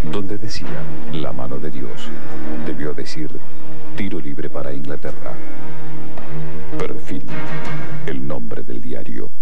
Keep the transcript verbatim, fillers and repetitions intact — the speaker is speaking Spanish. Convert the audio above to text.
Donde decía la mano de Dios, debió decir tiro libre para Inglaterra. Perfil, el nombre del diario.